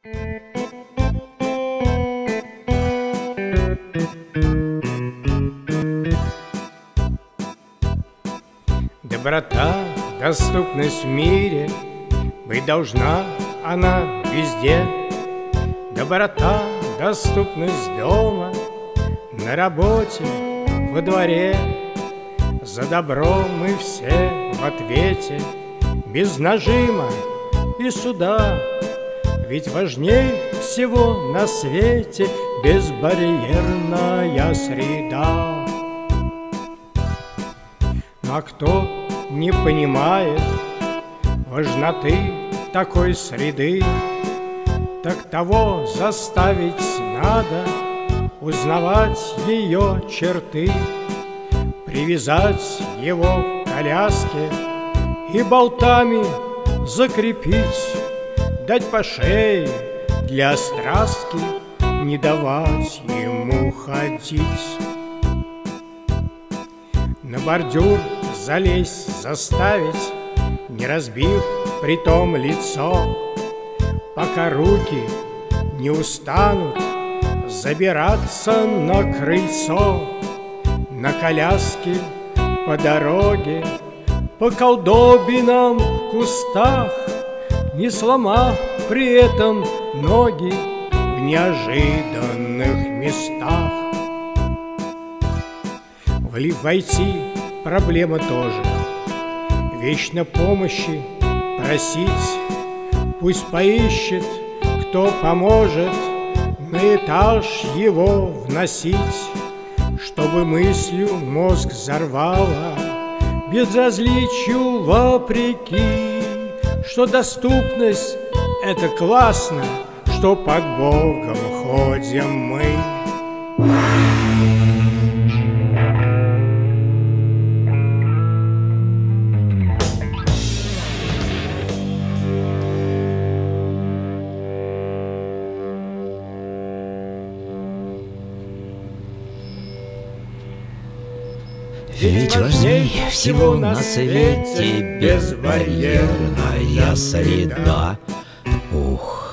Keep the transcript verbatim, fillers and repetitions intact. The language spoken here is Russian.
Доброта, доступность в мире, быть должна она везде. Доброта, доступность дома, на работе, во дворе. За добро мы все в ответе, без нажима и суда. Ведь важней всего на свете безбарьерная среда. А кто не понимает важноты такой среды, так того заставить надо узнавать ее черты, привязать его к коляске и болтами закрепить, дать по шее для страстки, не давать ему ходить. На бордюр залезть заставить, не разбив притом лицо, пока руки не устанут забираться на крыльцо. На коляске по дороге, по колдобинам в кустах, не сломав при этом ноги в неожиданных местах. Войти проблема тоже, вечно помощи просить. Пусть поищет, кто поможет на этаж его вносить, чтобы мыслью мозг взорвало безразличию вопреки, что доступность — это классно, что под Богом ходим мы. Ведь важнее всего на свете безбарьерная среда. Ух.